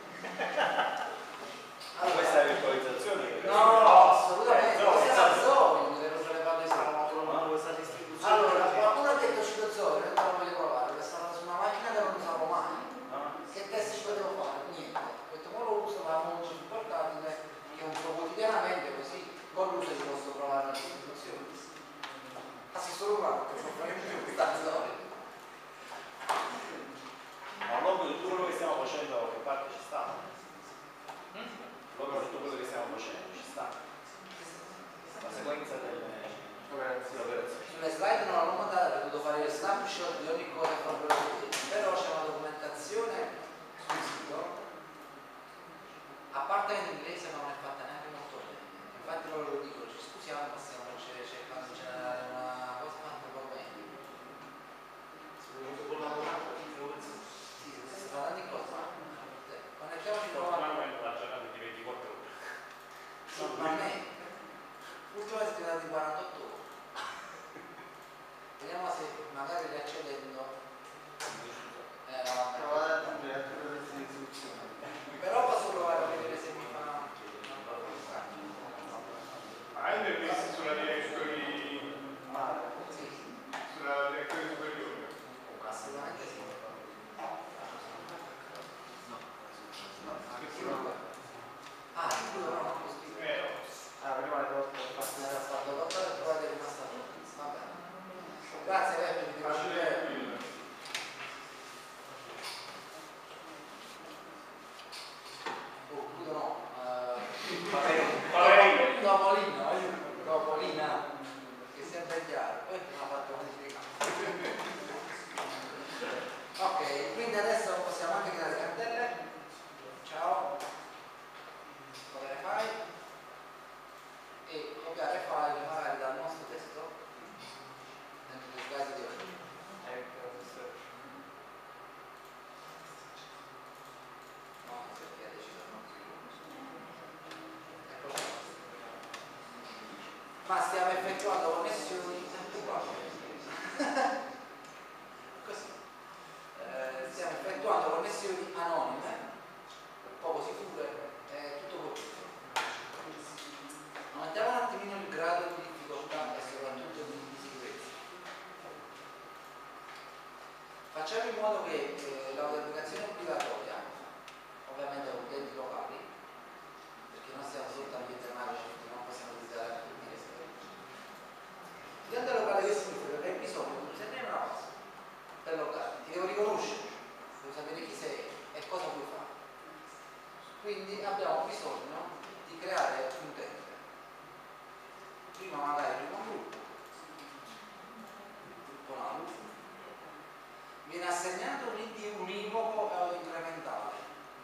Allora, questa è virtualizzazione? no, assolutamente, questa è la Zorin, le palle questa distribuzione. allora, qualcuno ha detto cito Zorin, non lo voglio provare, che stava su una macchina che non usavo mai. Che test ci potevo fare? Niente. Ho detto, ma lo uso, ma non ci supportatile, che uso quotidianamente così. ma stiamo effettuando connessioni così. Stiamo effettuando connessioni anonime, poco sicure, tutto corretto. Aumentiamo un attimino il grado di difficoltà e soprattutto di sicurezza. Facciamo in modo che l'autenticazione obbligatoria, ovviamente con utenti locali, perché non stiamo sotto ambiente Microsoft, non possiamo utilizzare anche tutti gli esperti. L'utente locale che significa che hai bisogno di segnare una cosa per locale, ti devo riconoscere, devo sapere chi sei e cosa vuoi fare. Quindi abbiamo bisogno di creare un utente. Prima magari un gruppo NALU, viene assegnato un ID univoco incrementale,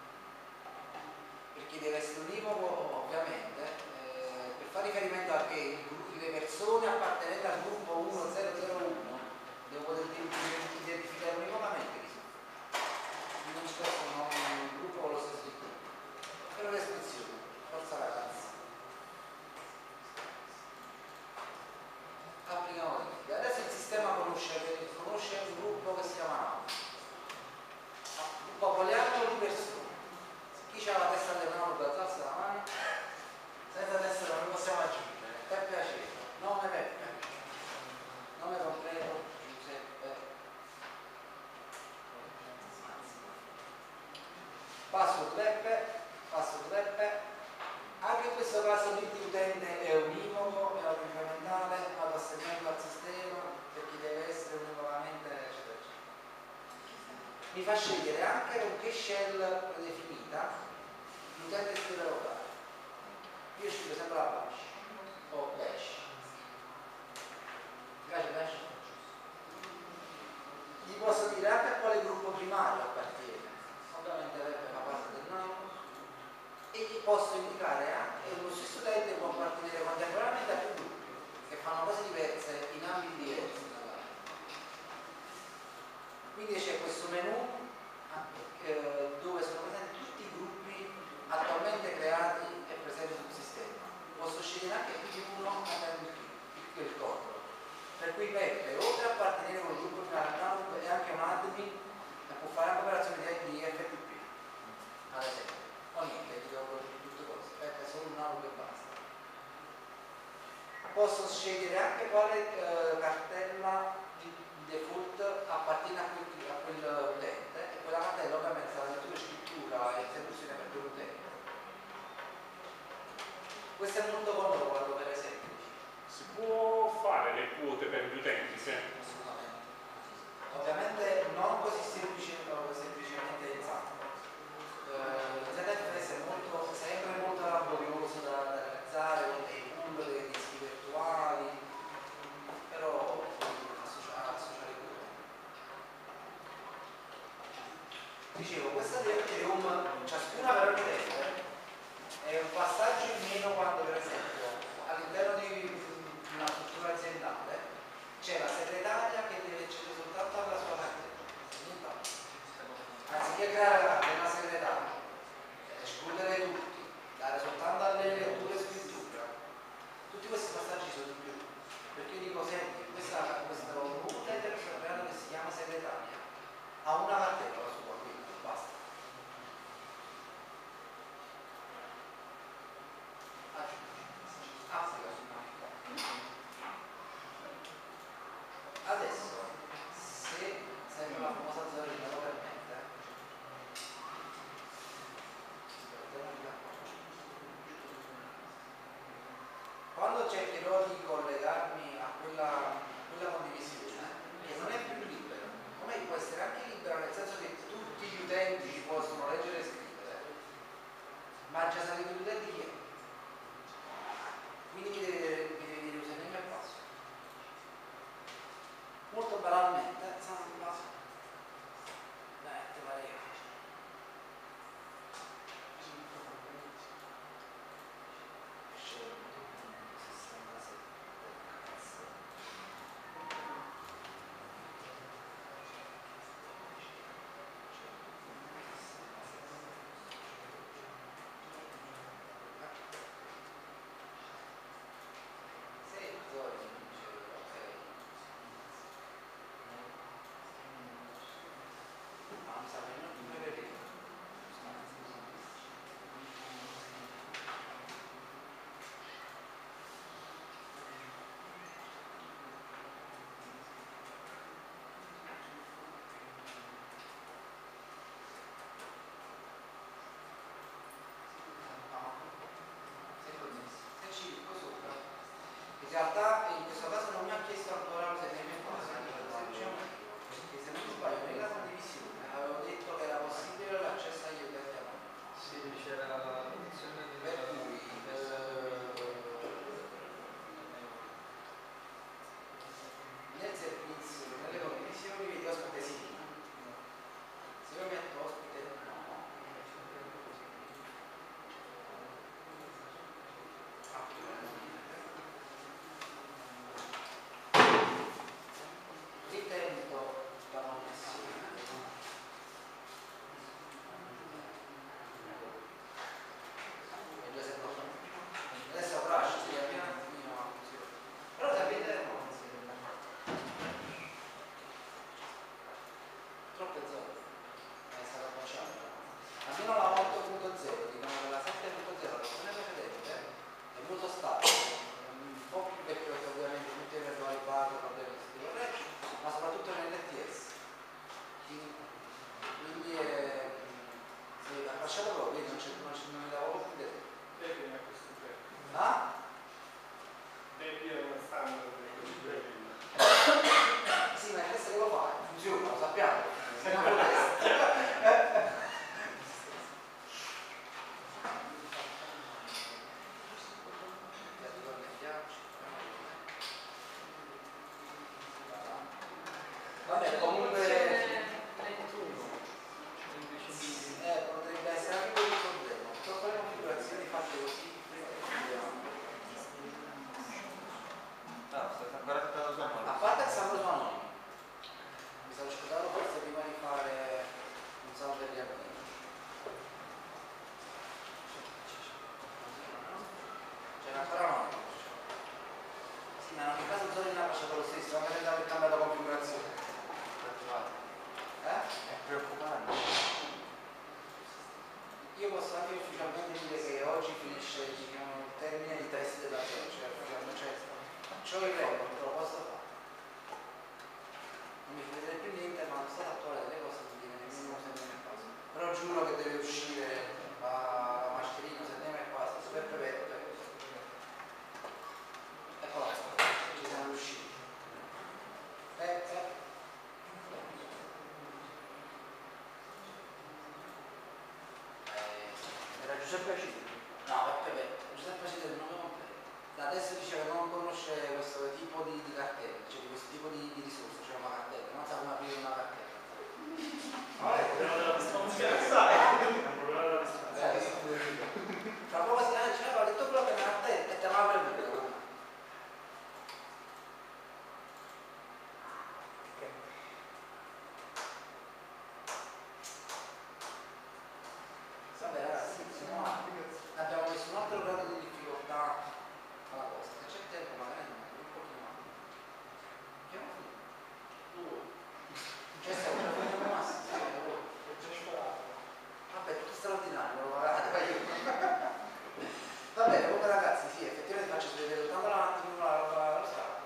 perché deve essere univoco ovviamente, per fare riferimento a che le persone appartenenti al gruppo 1001 devo poter identificare univocamente chi sono. Non ci possono un gruppo con lo stesso tipo. Per l'espressione, forza ragazzi. Applica modifica. Adesso il sistema conosce un gruppo che si chiama NALU. Popoliamolo di persone. Chi ha la testa del NALU per alzarsi la mano? Senza testa non possiamo aggiungere. Per piacere. Nome Peppe. Nome completo Giuseppe. Password Peppe. Anche in questo caso l'id utente è univoco, è incrementale, vado assegnando al sistema perché deve essere univocamente eccetera eccetera. Mi fa scegliere anche con che shell predefinita l'utente scrive locale. Io scrivo sempre la bash o bash. Mi piace bash? Gli posso dire anche a quale gruppo primario appartiene. Ovviamente Peppe fa parte del NALU. E gli posso indicare anche lo stesso utente può appartenere contemporaneamente a più gruppi che fanno cose diverse in ambiti diversi. Quindi c'è questo menu dove sono presenti tutti i gruppi attualmente creati e presenti sul sistema. Posso scegliere anche più di uno andando più il controllo. Per cui Peppe, oltre a appartenere con il gruppo primario, è anche un admin e può fare anche operazioni di FTP, ad esempio. O niente, ti devo dire tutte cose, Peppe è solo un NALU che basta. Posso scegliere anche quale cartella di default appartiene a quell'utente e quella cartella ovviamente sarà la lettura e scrittura e esecuzione per quell'utente. Questo è molto comodo per esempio. Si può fare le quote per gli utenti, sì? Assolutamente. Ovviamente non così semplicemente esatto. ZFS è sempre molto laborioso da realizzare con dei pool, dei dischi virtuali, però associare pure. Dicevo, questa Ethereum, ciascuna per utente, è un passaggio in meno quando per esempio all'interno di una struttura aziendale c'è la segretaria che deve accedere soltanto alla sua cartella, anziché creare la cartella segretaria, escludere tutti, dare soltanto alle letture e scrittura. Tutti questi passaggi sono di più, perché io dico senti, questo utente che sto creando che si chiama segretaria ha una cartella la sua, quindi basta. Adesso, se sempre la famosa zorrina lo permette, quando cercherò di collegarmi a quella condivisione, che non è più libera, ormai può essere anche libera nel senso che tutti gli utenti ci possono leggere e scrivere, ma già sapete gli utenti chi è. Quindi mi deve dire username e password. Molto banalmente, te pare io. realtà in questo caso non mi ha chiesto ancora se ne mi passa, se non mi sbaglio nella condivisione avevo detto che era possibile l'accesso agli utenti anonimi. Sì, c'era la condizione Per cui nel servizio, nelle condivisioni vedi ospite sì. Se io metto ospite no. Ritento la connessione. E già si è bloccato. Adesso crash, si avvia un attimino la funzione. Però sapete troppe zone. È stata bocciata. Almeno la 8.0, diciamo che la 7.0, la versione precedente, è molto stabile. Un po' più vecchio che ovviamente tutti i eventuali bug, problemi di stile correggi, ma soprattutto nell'LTS. Quindi si è lasciato proprio, non mi davo proprio più detto. Debian è questo tempo. Ah? Debian è uno standard di questo tempo. Sì, ma il test che lo fa, funziona, lo sappiamo. Siamo per vabbè, comunque potrebbe essere anche quello il problema. Purtroppo le configurazioni fatte così a parte il saldo su anonimo, mi stavo scordando forse prima di fare un saldo per gli anonimi. C'era ancora anonimo. Sì, ma in ogni caso Zorin ha lasciato lo stesso, anche se abbiamo cambiato la configurazione. È preoccupante. Io posso anche ufficialmente dire che oggi finisce, diciamo, il termine di test della zona, cioè ciò che report lo posso fare. Non mi chiedete più niente, ma lo stato attuale delle cose non viene nemmeno se ne è cosa. Però giuro che deve uscire a mascherino se ne è qua, super prevento. Eccola, ci siamo riusciti. Era Giuseppe Acide? No, Giuseppe Acide è il nome completo. Da adesso diceva che non conosce questo tipo di cartella, cioè di questo tipo di risorsa, cioè una cartella, non sa come aprire una cartella. Fra poco si diceva, ha detto quello che è una cartella e te la apre il video. Vabbè ragazzi, abbiamo messo un altro grado di difficoltà alla cosa, se c'è tempo magari un pochino male. Che non finito? Cioè stiamo già facendo il massimo, vabbè, tutto straordinario, lo guardate, va bene, comunque ragazzi, sì, effettivamente faccio vedere tanto avanti con la roba, lo scatto.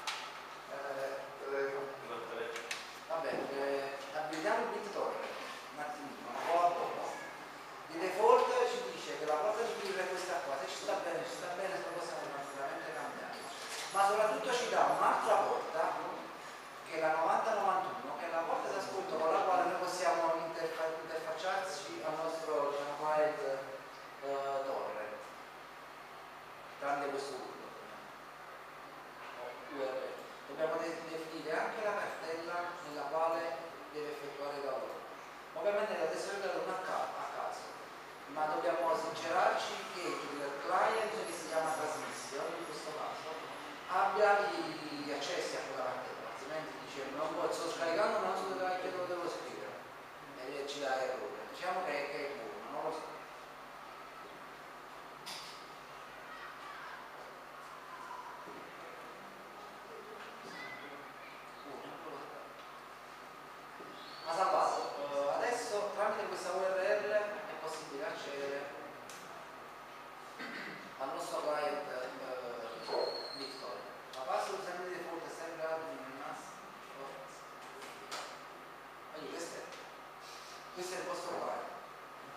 Va bene, abilitiamo il BitTorrent, un attimino, un po' a poco. Di default ci dice che la porta di chiudere questa qua, se ci sta bene, se lo possiamo tranquillamente cambiare. Ma soprattutto ci dà un'altra porta, che è la 9091, che è la porta d'ascolto con la quale noi possiamo interfacciarci al nostro client torre, tramite questo URL. Dobbiamo definire anche la cartella nella quale deve effettuare il lavoro. Ovviamente adesso è dato a caso, ma dobbiamo sincerarci che il client che si chiama trasmissione in questo caso abbia gli accessi a quella cartella, altrimenti dice non sto scaricando, non so che lo devo scrivere e ci dà errore. Diciamo che è buono, non lo so. Ma salvato, adesso tramite questa URL è possibile accedere al nostro client BitTorrent. La password sempre di default è sempre admin questo è il vostro client.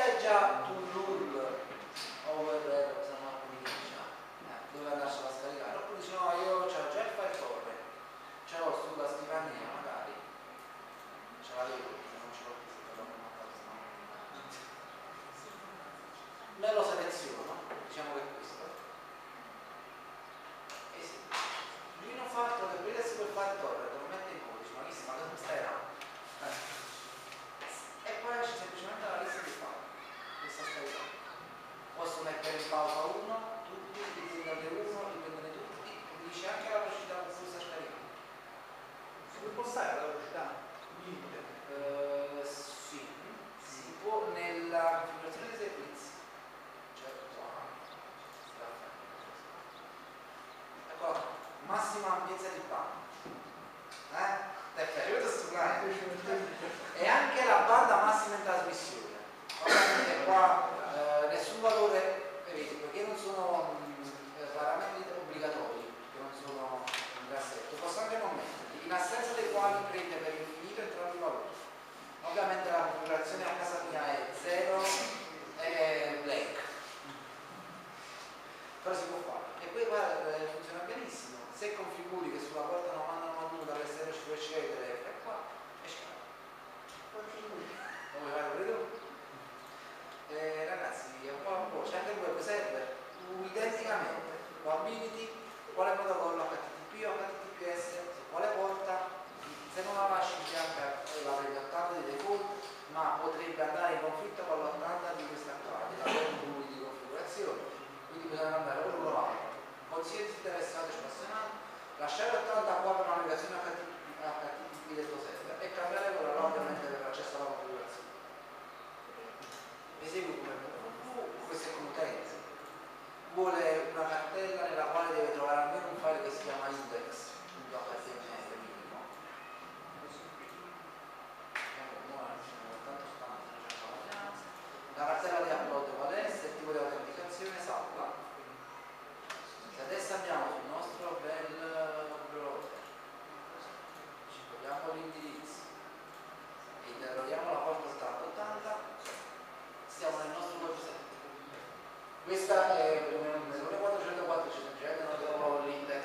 c'è già Tool over dove andarsela a scaricare, oppure dice no, io ho già il file torrent, ce l'ho sulla scrivania magari, ce l'avevo, non ce l'ho più, me lo seleziono, diciamo che è questo, e sì, lui non fa altro che prendersi quel file torrent, lo mette in codice, ma chissà, ma come stai là? E poi esce semplicemente la lista di file che sta scaricando. Posso mettere in pausa uno, tutti, dipendono uno, dipendono tutti, e dice anche la velocità con cui sta scaricando. Si può impostare la velocità? Sì, si può nella configurazione dei servizi. Certo, ecco, massima ampiezza di banda. Questo è stupendo. E anche la banda massima in trasmissione. Ovviamente qua nessun valore, perché non sono parametri obbligatori, che non sono in cassetto, posso anche non metterli, in assenza dei quali prende per infinito entrambi i valori. Ovviamente la configurazione a casa mia è 0 e blank, però si può fare. E poi guarda, funziona benissimo. Se configuri che sulla porta non mandano nulla, all'esterno ci puoi accedere, e qua esce. Lo vuoi fare pure tu? Ragazzi, è un po', c'è anche il web server, identicamente, ability, quale protocollo HTTP o HTTPS, quale porta, se non la lasci in bianca la prendi 80 di default, ma potrebbe andare in conflitto con l'80 di questa qua, della di configurazione, quindi bisogna andare per uno l'altro. Qualsiasi interessato e appassionato, lasciare 80 qua per una navigazione HTTP del tuo server e cambiare quella là ovviamente per l'accesso alla configurazione. Esegui come questo è come utente, vuole una cartella nella quale deve trovare almeno un file che si chiama index.html minimo. La cartella di upload qual è? Se il tipo di autenticazione salva. Se adesso andiamo sul nostro bel browser, ci togliamo l'indirizzo e interroghiamo la porta start 80, siamo nel nostro website. Questa è nell'Unione 404, semplicemente non trovo l'index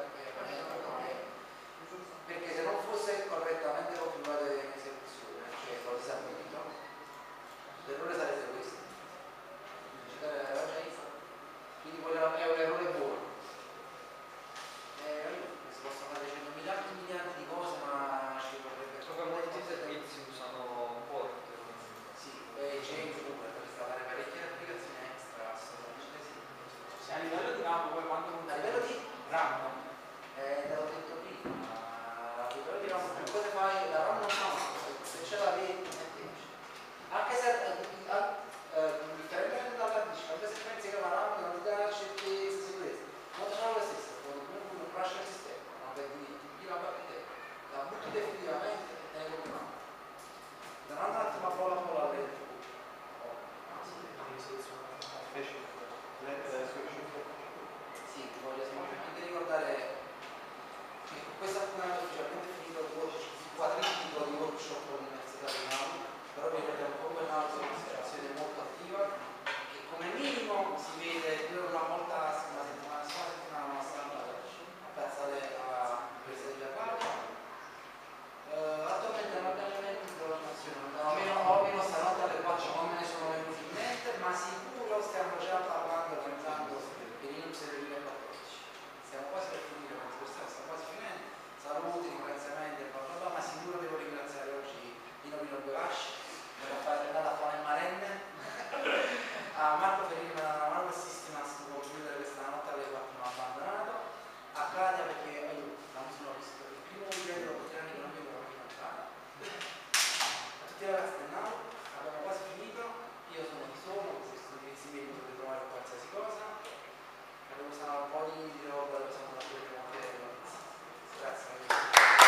perché se non fosse correttamente configurato in esecuzione, cioè lo disabilito, l'errore sarebbe questo. Quindi quello è un errore buono. Si possono fare 100 miliardi di cose, ma ci vorrebbe proprio molti servizi usano port. sì, e c'è pure per installare parecchie applicazioni extra, assolutamente sì. A livello di RAM, poi quando A livello di RAM, te l'ho detto prima, a livello di RAM, che cosa fai? La RAM non fa male, se ce l'avevi, mettici. Anche se differentemente dalla dici, anche se pensi che la RAM non ti dà certezza, sicurezza, non te lo stesso, non lascia il sistema, non vedi di la partita, la butti definitivamente e te ne compri una. Non andare un attimo a pola a vedere. Sì, voglio semplicemente ricordare che questa settimana è ufficialmente finito il quadriplico di workshop all'Università di Napoli, però vi ricordiamo come un'altra situazione molto attiva che come minimo si vede più una volta la settimana nostra pensate a questa di Giappone. Attualmente non abbiamo niente in programmazione, almeno stanotte alle 4 non me ne sono venuti in mente, ma sicuro stiamo già parlando, organizzando per Linux del 2014. Stiamo quasi per finire, stiamo quasi finendo. Saluti, ringraziamenti, ma sicuro devo ringraziare oggi Dino Belasci per aver dato a fare il marenne, a Marco Ferrini per la mano assistente sul computer questa notte alle 4 non ha abbandonato, a Claudia perché non sono visto il primo livello dopo 3 anni che non vedo la prima entrata. A tutti i ragazzi del Nau, abbiamo quasi finito, io sono di solo, se studi insieme potete trovare qualsiasi cosa. Devo usare un po' di roba, devo usare una cosa di grazie.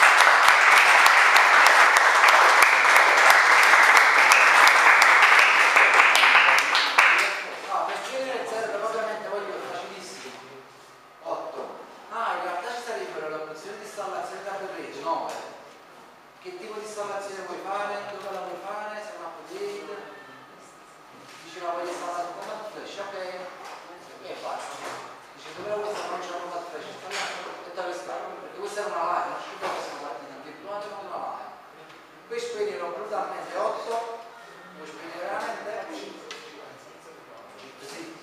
Per scegliere il server ovviamente voglio facilissimo. 8. In realtà ci sarebbero le opzioni di installazione da correggio, 9. Che tipo di installazione vuoi fare, dove la vuoi fare, se è un update. diceva voglio installare un comando flash, ok? E basta. Dice dove questa non c'è un comando flash installato e dove sta? Perché questa era una live, non c'è dove siamo partiti, addirittura con una live. Poi spegnono brutalmente 8, puoi spegnere veramente? Sì.